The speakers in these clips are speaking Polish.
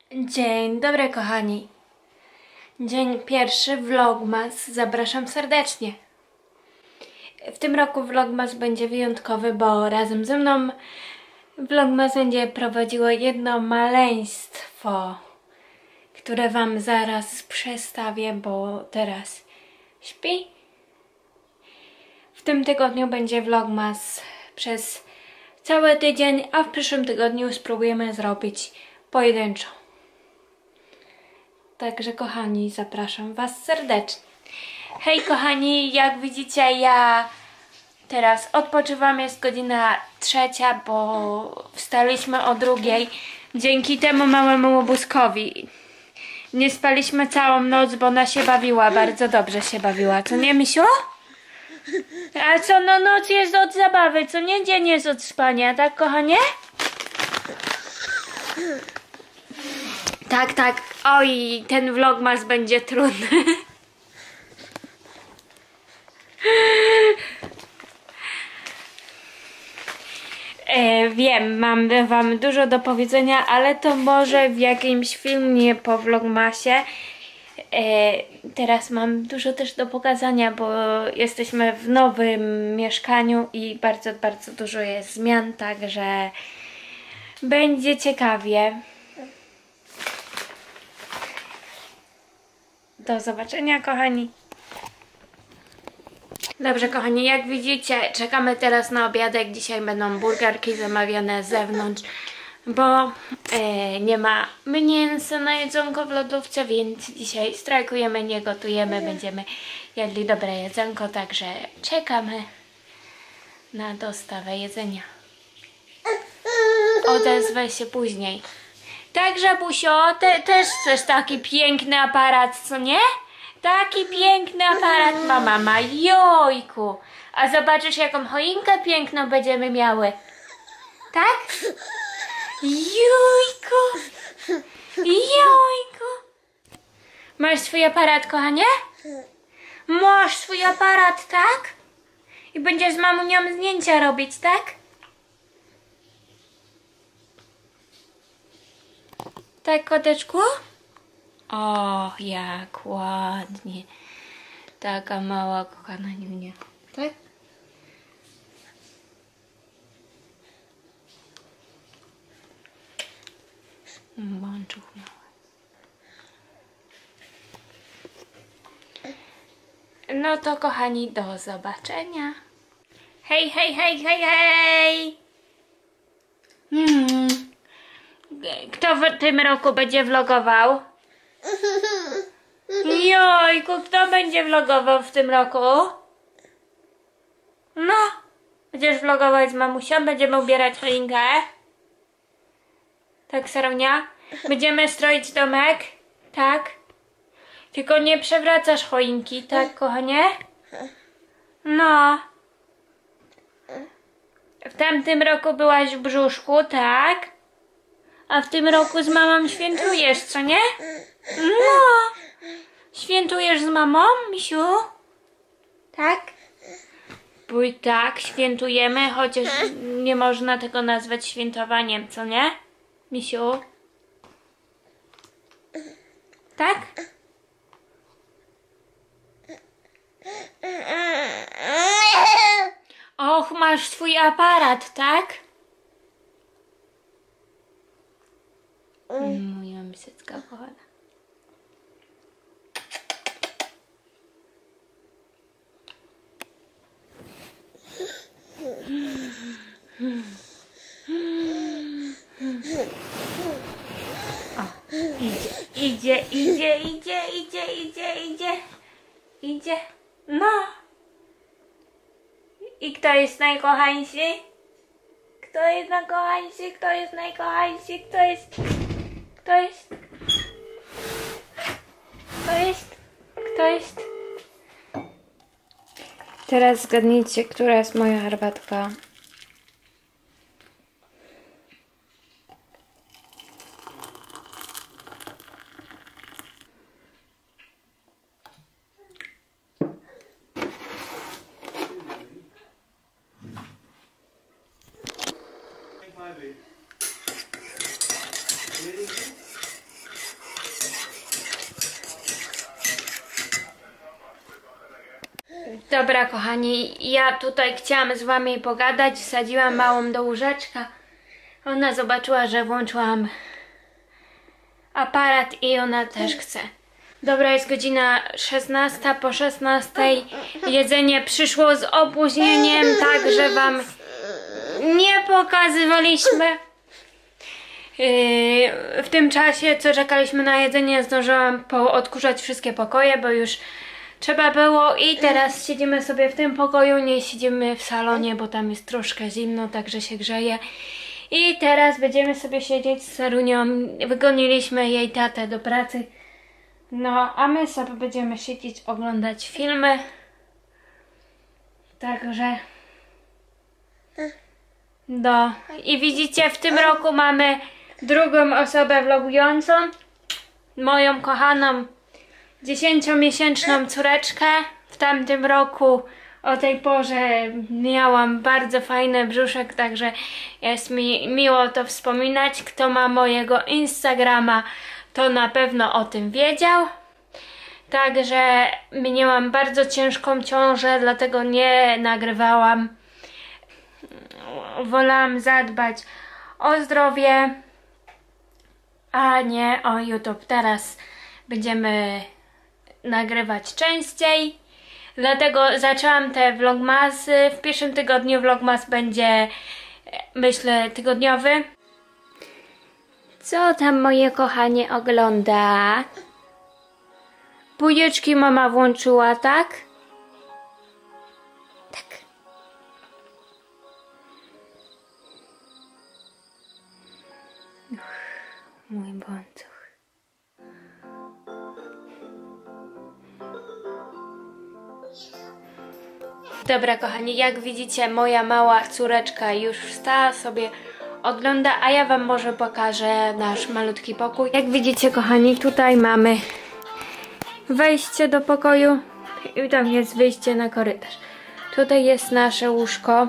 Dzień dobry, kochani. Dzień pierwszy Vlogmas. Zapraszam serdecznie. W tym roku Vlogmas będzie wyjątkowy, bo razem ze mną Vlogmas będzie prowadziło jedno maleństwo, które wam zaraz przedstawię, bo teraz śpi. W tym tygodniu będzie Vlogmas przez cały tydzień, a w przyszłym tygodniu spróbujemy zrobić pojedynczo. Także kochani, zapraszam was serdecznie. Hej kochani, jak widzicie, ja teraz odpoczywam, jest godzina 3, bo wstaliśmy o 2 dzięki temu małemu łobuskowi. Nie spaliśmy całą noc, bo ona się bawiła, bardzo dobrze się bawiła, co nie, Misiu? A co, no noc jest od zabawy, co nie, dzień jest od spania, tak kochanie? Tak, tak. Oj, ten vlogmas będzie trudny. Wiem, mam wam dużo do powiedzenia, ale to może w jakimś filmie po vlogmasie. Teraz mam dużo też do pokazania, bo jesteśmy w nowym mieszkaniu i bardzo, bardzo dużo jest zmian, także będzie ciekawie. Do zobaczenia, kochani. Dobrze, kochani, jak widzicie, czekamy teraz na obiadek. Dzisiaj będą burgerki zamawiane z zewnątrz, bo nie ma mięsa na jedzonko w lodówce, więc dzisiaj strajkujemy, nie gotujemy, będziemy jedli dobre jedzonko, także czekamy na dostawę jedzenia. Odezwę się później. Także, Busio, też chcesz taki piękny aparat, co nie? Taki piękny aparat ma mama, jojku. A zobaczysz, jaką choinkę piękną będziemy miały. Tak? Jojku. Jojku. Masz swój aparat, kochanie? Masz swój aparat, tak? I będziesz z mamunią zdjęcia robić, tak? Tak, koteczku? O, jak ładnie. Taka mała, kochana niunia. Tak? Bączuch mały. No to, kochani, do zobaczenia. Hej, hej, hej, hej, hej! Kto w tym roku będzie vlogował? Jojku, kto będzie vlogował w tym roku? No, będziesz vlogować z mamusią, będziemy ubierać choinkę. Tak, Sarunia? Będziemy stroić domek? Tak? Tylko nie przewracasz choinki, tak, kochanie? No. W tamtym roku byłaś w brzuszku, tak? A w tym roku z mamą świętujesz, co nie? No. Świętujesz z mamą, Misiu? Tak? Bój tak, świętujemy, chociaż nie można tego nazwać świętowaniem, co nie? Misiu? Tak? Och, masz swój aparat, tak? Moja miseczka kochana. O, idzie. No. I kto jest najkochańszy? Kto jest najkochańszy? Kto jest najkochańszy? Kto jest? Kto jest? Kto jest? Kto jest? Teraz zgadnijcie, która jest moja herbatka. Dobra kochani, ja tutaj chciałam z wami pogadać, wsadziłam małą do łóżeczka. Ona zobaczyła, że włączyłam aparat i ona też chce. Dobra, jest godzina 16, po 16 jedzenie przyszło z opóźnieniem, tak że wam nie pokazywaliśmy. W tym czasie, co czekaliśmy na jedzenie, zdążyłam odkurzać wszystkie pokoje, bo już trzeba było i teraz siedzimy sobie w tym pokoju, nie siedzimy w salonie, bo tam jest troszkę zimno, także się grzeje. I teraz będziemy sobie siedzieć z Sarunią, wygoniliśmy jej tatę do pracy. No, a my sobie będziemy siedzieć, oglądać filmy. Także... No, i widzicie, w tym roku mamy drugą osobę vlogującą. Moją kochaną 10-miesięczną córeczkę. W tamtym roku o tej porze miałam bardzo fajny brzuszek, także jest mi miło to wspominać. Kto ma mojego Instagrama, to na pewno o tym wiedział. Także miałam bardzo ciężką ciążę, dlatego nie nagrywałam. Wolałam zadbać o zdrowie, a nie o YouTube. Teraz będziemy nagrywać częściej, dlatego zaczęłam te vlogmasy. W pierwszym tygodniu vlogmas będzie, myślę, tygodniowy. Co tam moje kochanie ogląda? Bujeczki mama włączyła, tak? Tak. Mój bądź. Dobra kochani, jak widzicie, moja mała córeczka już wstała, sobie ogląda, a ja wam może pokażę nasz malutki pokój. Jak widzicie kochani, tutaj mamy wejście do pokoju i tam jest wyjście na korytarz. Tutaj jest nasze łóżko.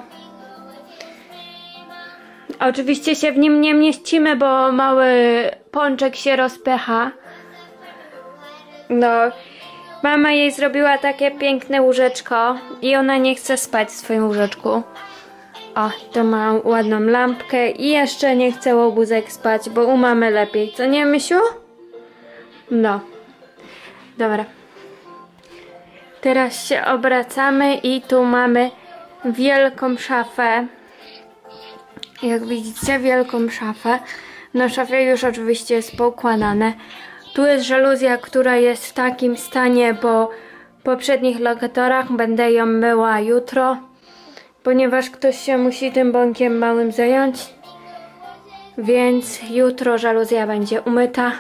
Oczywiście się w nim nie mieścimy, bo mały pączek się rozpycha. No, mama jej zrobiła takie piękne łóżeczko i ona nie chce spać w swoim łóżeczku. O, to ma ładną lampkę i jeszcze nie chce łobuzek spać, bo u mamy lepiej. Co nie, Mysiu? No. Dobra. Teraz się obracamy i tu mamy wielką szafę. Jak widzicie, wielką szafę. Na szafie już oczywiście jest poukładane. Tu jest żaluzja, która jest w takim stanie po poprzednich lokatorach. Będę ją myła jutro, ponieważ ktoś się musi tym bąkiem małym zająć. Więc jutro żaluzja będzie umyta.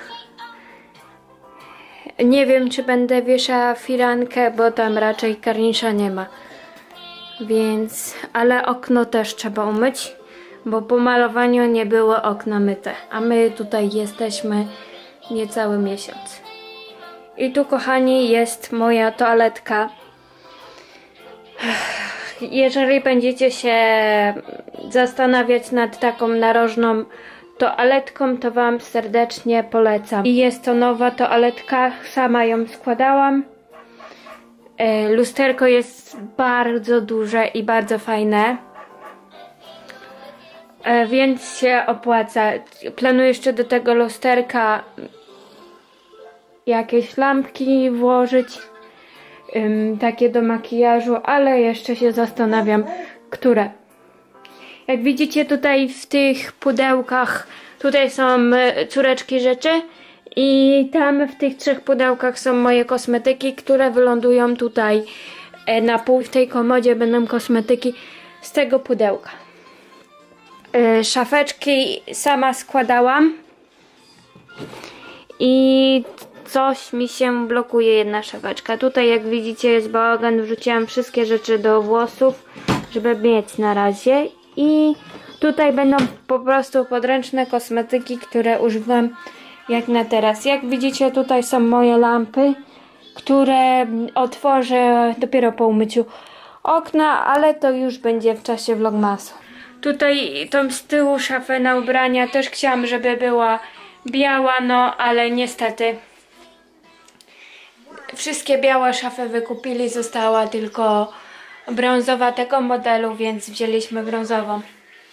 Nie wiem, czy będę wieszała firankę, bo tam raczej karnisza nie ma. Więc, ale okno też trzeba umyć, bo po malowaniu nie było okna myte. A my tutaj jesteśmy niecały miesiąc. I tu kochani jest moja toaletka. Jeżeli będziecie się zastanawiać nad taką narożną toaletką, to wam serdecznie polecam. I jest to nowa toaletka, sama ją składałam. Lusterko jest bardzo duże i bardzo fajne, więc się opłaca. Planuję jeszcze do tego lusterka jakieś lampki włożyć, takie do makijażu, ale jeszcze się zastanawiam, które. Jak widzicie, tutaj w tych pudełkach, tutaj są córeczki rzeczy i tam w tych 3 pudełkach są moje kosmetyki, które wylądują tutaj na pół. W tej komodzie będą kosmetyki z tego pudełka. Szafeczki sama składałam i coś mi się blokuje, jedna szafeczka. Tutaj jak widzicie jest bałagan, wrzuciłam wszystkie rzeczy do włosów, żeby mieć na razie. I tutaj będą po prostu podręczne kosmetyki, które używam jak na teraz. Jak widzicie, tutaj są moje lampy, które otworzę dopiero po umyciu okna, ale to już będzie w czasie vlogmasu. Tutaj tą z tyłu szafę na ubrania też chciałam, żeby była biała, no ale niestety wszystkie białe szafy wykupili, została tylko brązowa tego modelu, więc wzięliśmy brązową.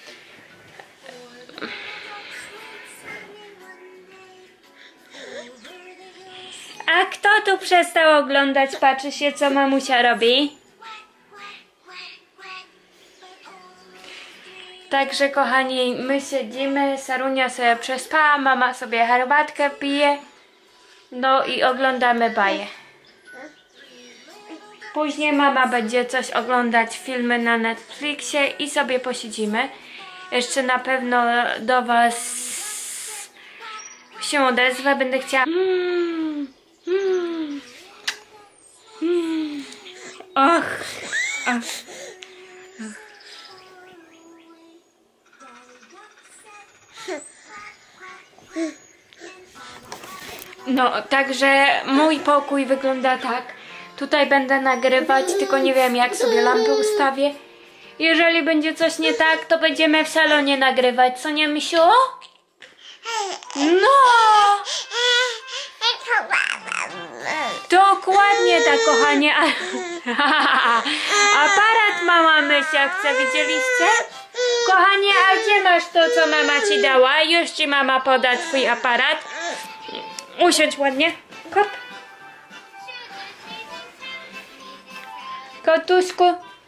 A kto tu przestał oglądać? Patrzy się, co mamusia robi. Także kochani, my siedzimy, Sarunia sobie przespała, mama sobie herbatkę pije. No i oglądamy baję. Później mama będzie coś oglądać, filmy na Netflixie i sobie posiedzimy. Jeszcze na pewno do was się odezwę, będę chciała... Och. No, także mój pokój wygląda tak. Tutaj będę nagrywać, tylko nie wiem, jak sobie lampy ustawię. Jeżeli będzie coś nie tak, to będziemy w salonie nagrywać, co nie, misiu? No! Dokładnie tak, kochanie. Aparat mama Mysia chce, widzieliście? Kochanie, a gdzie masz to, co mama ci dała? Już ci mama poda twój aparat. Usiądź ładnie. Kop. Kotuśku.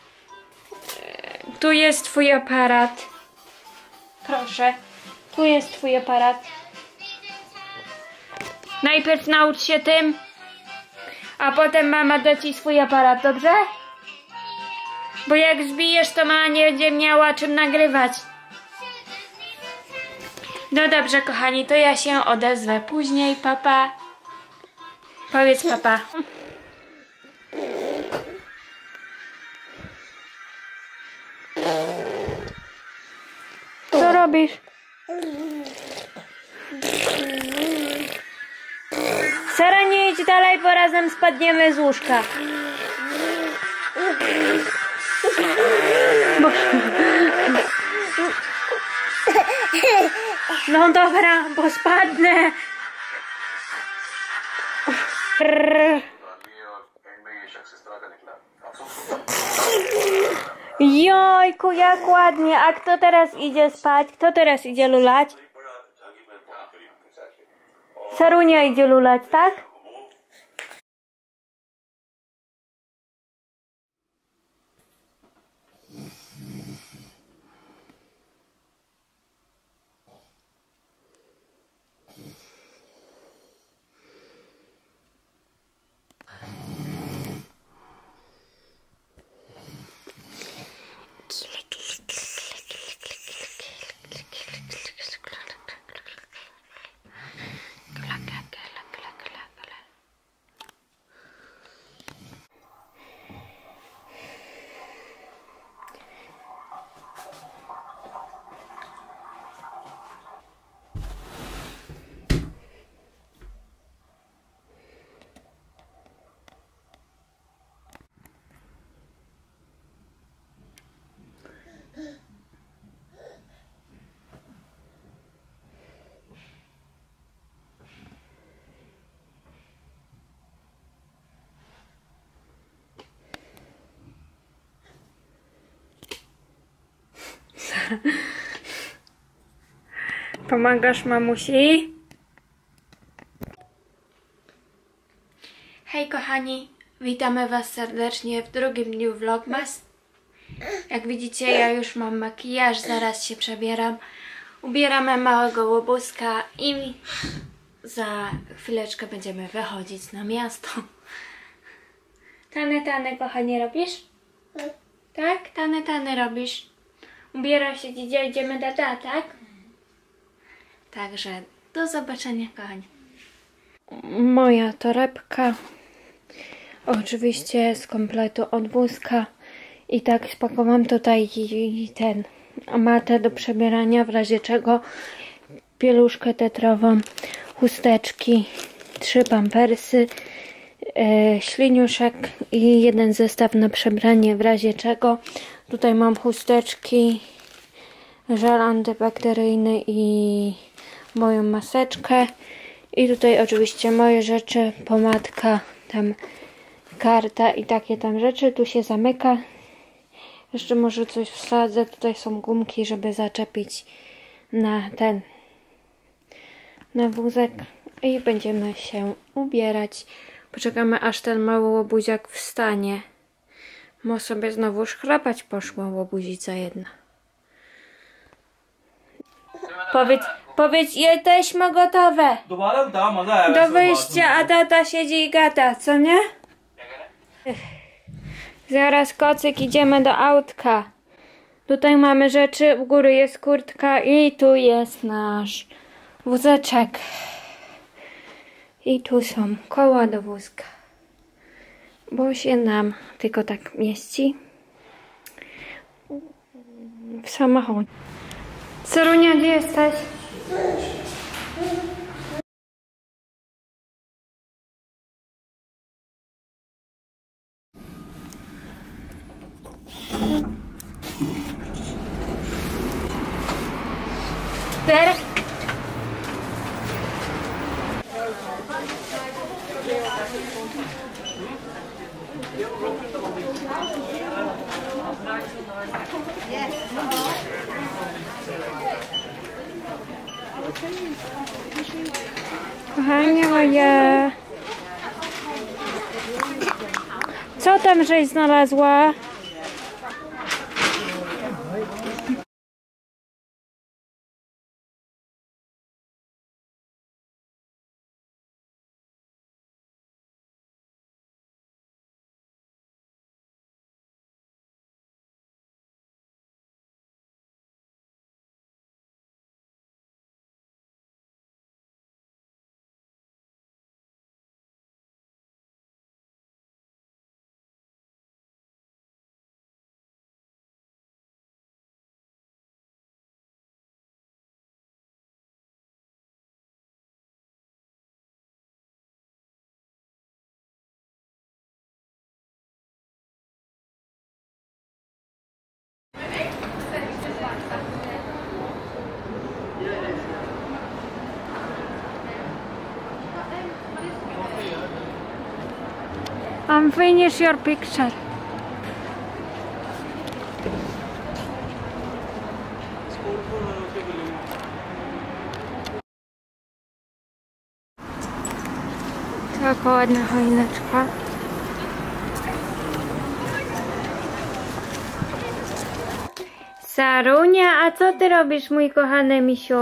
Tu jest twój aparat. Proszę. Tu jest twój aparat. Najpierw naucz się tym, a potem mama da ci swój aparat, dobrze? Bo jak zbijesz, to mama nie będzie miała czym nagrywać. No dobrze, kochani, to ja się odezwę później, papa. Powiedz papa. Co robisz? Sara, nie idź dalej, bo razem spadniemy z łóżka. No dobra, bo spadnę. Jojku, jak ładnie. A kto teraz idzie spać? Kto teraz idzie lulać? Sarunia idzie lulać, tak? Pomagasz mamusi? Hej kochani, witamy was serdecznie w drugim dniu vlogmas. Jak widzicie, ja już mam makijaż, zaraz się przebieram. Ubieramy małego łobuska i za chwileczkę będziemy wychodzić na miasto. Tany, kochanie, robisz? Tak? Tany robisz? Ubiera się dzisiaj, idziemy do tata, tak? Także do zobaczenia, kochani. Moja torebka. Oczywiście z kompletu od wózka. I tak spakowałam tutaj ten matę do przebierania, w razie czego pieluszkę tetrową, chusteczki, 3 pampersy, śliniuszek i jeden zestaw na przebranie, w razie czego. Tutaj mam chusteczki, żel antybakteryjny i moją maseczkę. I tutaj oczywiście moje rzeczy, pomadka, tam karta i takie tam rzeczy. Tu się zamyka. Jeszcze może coś wsadzę. Tutaj są gumki, żeby zaczepić na ten, na wózek. I będziemy się ubierać. Poczekamy, aż ten mały łobuziak wstanie. Mo sobie znowu szchrapać poszła łobuzica jedna. Powiedz, jesteśmy gotowe do wyjścia, a tata siedzi i gada, co nie? Zaraz, kocyk, idziemy do autka. Tutaj mamy rzeczy, u góry jest kurtka i tu jest nasz wózeczek. I tu są koła do wózka, bo się nam tylko tak mieści w samochodzie. Sarunia, gdzie jesteś? Super. Kochanie moje, co tam żeś znalazła? Finish your picture. Taka ładna choineczka. Sarunia, a co ty robisz, mój kochany misiu?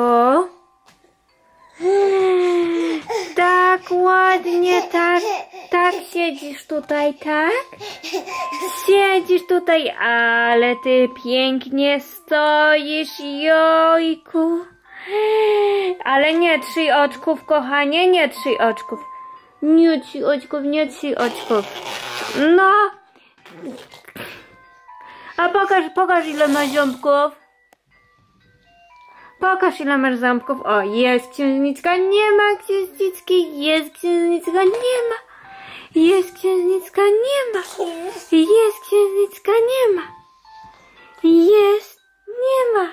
Tak ładnie, tak siedzisz tutaj, tak? Siedzisz tutaj, ale ty pięknie stoisz, jojku. Ale nie 3 oczków, kochanie, nie 3 oczków. Nie 3 oczków, nie 3 oczków. No. A pokaż ile masz ząbków. Pokaż ile masz ząbków. O, jest księżniczka, nie ma księżniczki, jest księżniczka, nie ma. Jest księżniczka, nie ma. Jest księżniczka, nie ma. Jest, nie ma.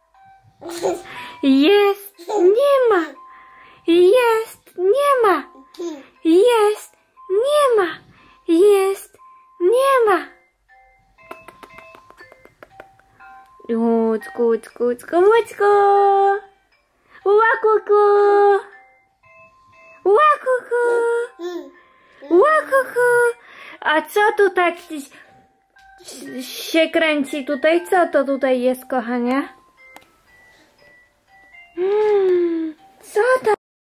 Jest, nie ma. Jest, nie ma. Jest, nie ma. Jest, nie ma. Łucku, łucku, łucku, łucku. Łakuku. Łakuku. Łakuku. A co tu tak się kręci tutaj? Co to tutaj jest, kochanie? Co to?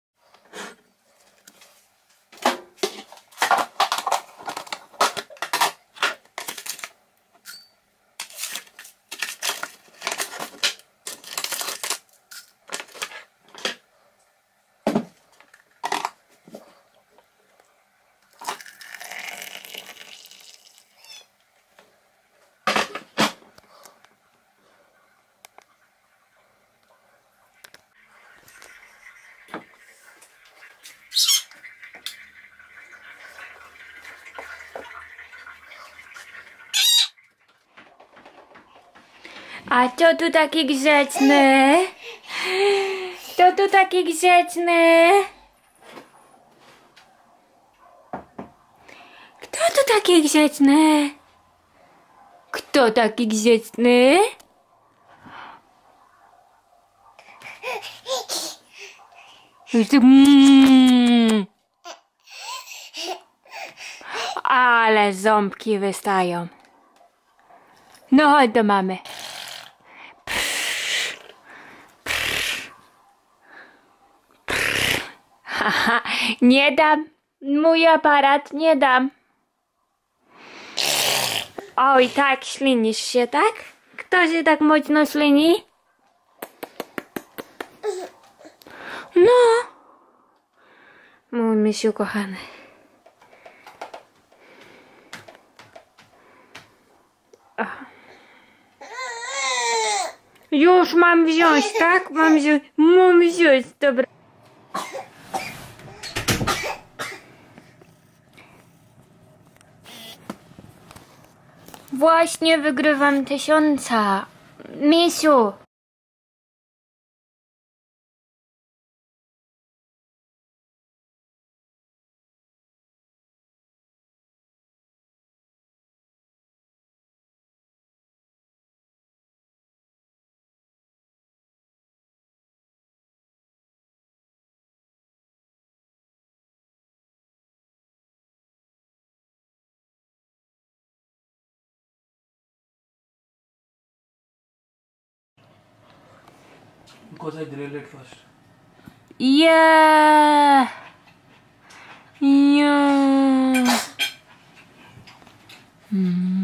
A kto tu taki grzeczny? Kto tu taki grzeczny? taki grzeczny? Kto taki grzeczny? Ale ząbki wystają. No chodź do mamy. Haha, nie dam. Mój aparat nie dam. Oj, tak, ślinisz się, tak? Kto się tak mocno ślini? No. Mój misiu kochany. O. Już mam wziąć, tak? Mam wziąć, dobra. Właśnie wygrywam 1000. Misiu. Because I drilled it first. Yeah. Yeah.